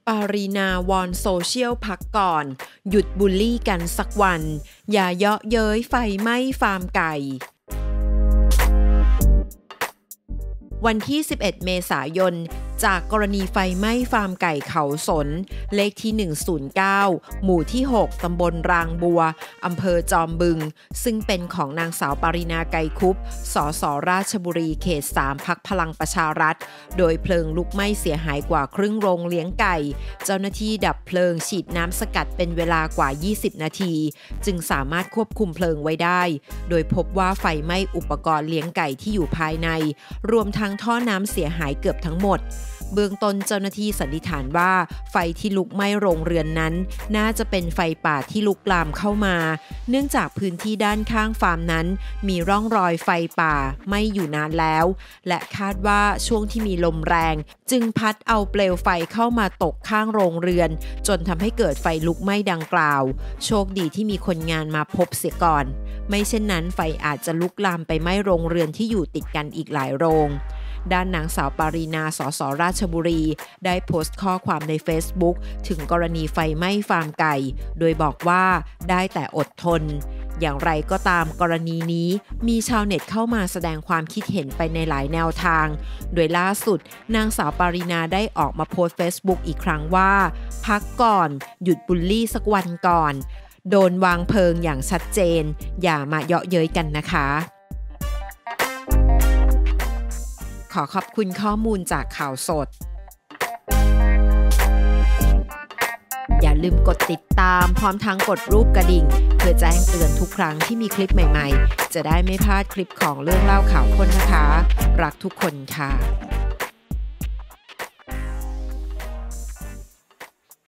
ปารีนาวอนโซเชียลพักก่อนหยุดบูลลี่กันสักวันอย่าเยาะเย้ยไฟไหม้ฟาร์มไก่วันที่ 11 เมษายนจากกรณีไฟไหม้ฟาร์มไก่เขาสนเลขที่ 109 หมู่ที่ 6 ตำบลรางบัว อำเภอจอมบึงซึ่งเป็นของนางสาวปารินาไกรคุปสสราชบุรีเขต 3 พรรคพลังประชารัฐโดยเพลิงลุกไหม้เสียหายกว่าครึ่งโรงเลี้ยงไก่เจ้าหน้าที่ดับเพลิงฉีดน้ำสกัดเป็นเวลากว่า 20 นาทีจึงสามารถควบคุมเพลิงไว้ได้โดยพบว่าไฟไหม้อุปกรณ์เลี้ยงไก่ที่อยู่ภายในรวมทั้งท่อน้ำเสียหายเกือบทั้งหมดเบื้องต้นเจ้าหน้าที่สันนิษฐานว่าไฟที่ลุกไหม้โรงเรือนนั้นน่าจะเป็นไฟป่าที่ลุกลามเข้ามาเนื่องจากพื้นที่ด้านข้างฟาร์มนั้นมีร่องรอยไฟป่าไหม้อยู่นานแล้วและคาดว่าช่วงที่มีลมแรงจึงพัดเอาเปลวไฟเข้ามาตกข้างโรงเรือนจนทำให้เกิดไฟลุกไหม้ดังกล่าวโชคดีที่มีคนงานมาพบเสียก่อนไม่เช่นนั้นไฟอาจจะลุกลามไปไหม้โรงเรือนที่อยู่ติดกันอีกหลายโรงด้านนางสาวปารีนาสสราชบุรีได้โพสต์ข้อความใน Facebook ถึงกรณีไฟไหม้ฟาร์มไก่โดยบอกว่าได้แต่อดทนอย่างไรก็ตามกรณีนี้มีชาวเน็ตเข้ามาแสดงความคิดเห็นไปในหลายแนวทางโดยล่าสุดนางสาวปารินาได้ออกมาโพสต์ Facebook อีกครั้งว่าพักก่อนหยุดบูลลี่สักวันก่อนโดนวางเพลิงอย่างชัดเจนอย่ามาเยาะเย้ยกันนะคะขอขอบคุณข้อมูลจากข่าวสดอย่าลืมกดติดตามพร้อมทั้งกดรูปกระดิ่งเพื่อแจ้งเตือนทุกครั้งที่มีคลิปใหม่ๆจะได้ไม่พลาดคลิปของเรื่องเล่าข่าวคนนะคะรักทุกคนค่ะ